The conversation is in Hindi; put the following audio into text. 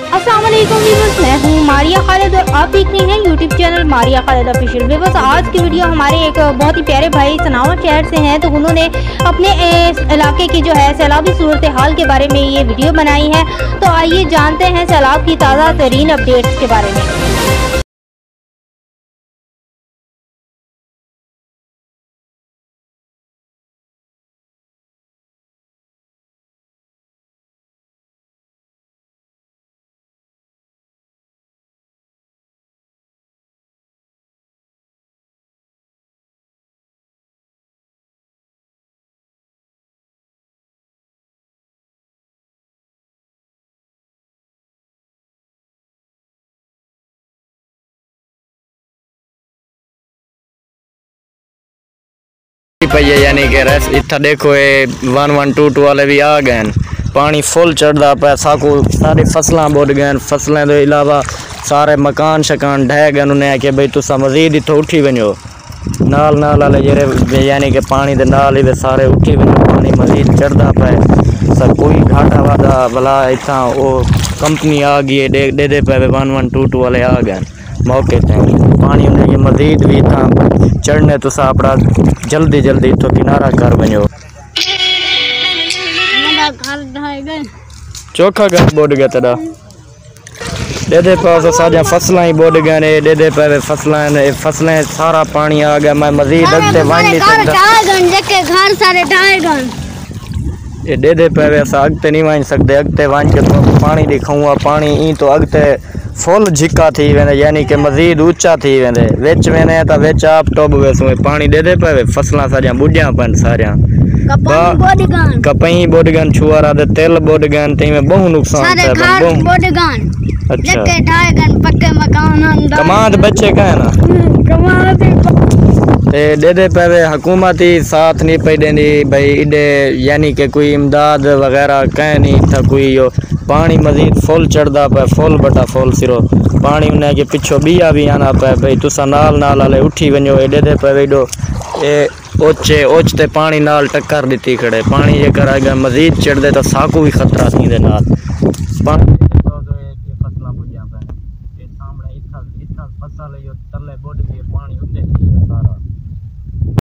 अस्सलाम वालेकुम व्यूअर्स, मैं हूँ मारिया खालिद और आप देख रहे हैं YouTube channel Maria Khalid official. Viewers, आज की वीडियो हमारे एक बहुत ही प्यारे भाई सनावर शहर से हैं, तो उन्होंने अपने इलाके की जो है सैलाबी सूरत हाल के बारे में ये वीडियो बनाई है। तो आइए जानते हैं सैलाब की ताज़ा तरीन अपडेट्स के बारे में। यानी कि रस इतना देखो ये 1122 वाले भी आ गए। पानी फुल चढ़ता पे, साकू सारी फसलां बुड़ गए। फसलें तो इलावा सारे मकान शकान ढह गए। उन्हें आखे भाई तुसा मजीद इतों उठी वनो नाल नाल वाले जेरे यानी कि पानी के नाल ही सारे उठी वनो। पानी मजीद चढ़ता पे, सब कोई घाटा वादा भला इतना वो कंपनी आ गई है दे दे पे 1122 वाले आ गए मौके पे। पानी उन्हें मजीद भी इतना चढ़ने तो अपना जल्दी जल्दी इतो किनारा कर वनो। चोखा घर बुड़ गया तेरा दे पास साजा फसलें ही बुड़ गए ने। दे पे फसलें सारा पानी आ गया। मैं मजीद अगते वन नहीं सकता। ये दे पे अगते नहीं वन सकते। अगते वन के तो पानी दिखाऊंगा। पानी ई तो अगते फुल झिका थी वेंदे, यानी कि मजीद ऊंचा थी वेंदे। विच वेने तो विच आप टोब वेसो पानी दे पे फसलां सारियां बुढ़ियां पन सारियां कपई बुड़ गन छुआरा दे तेल बुड़ गन ते में बहु नुकसान है। अच्छा कमांड बच्चे का है ना दे पे हुकूमती साथ नहीं पे देनी भाई इडे, यानी कि कोई इमदाद वगैरह कह नहीं था कोई। यो पानी मजीद फुल चढ़ता पे, फुल बटा फुल सिरो पानी उन्हें के पिछो बिया भी आना पे भाई तुसा नाल नाल वाले उठी वनो। दे पे वेडो ए ओचे ओचते पानी नाल टक्कर दी खड़े। पानी जे कर मजीद चढ़ते तो साकू भी खतरा थी नाल।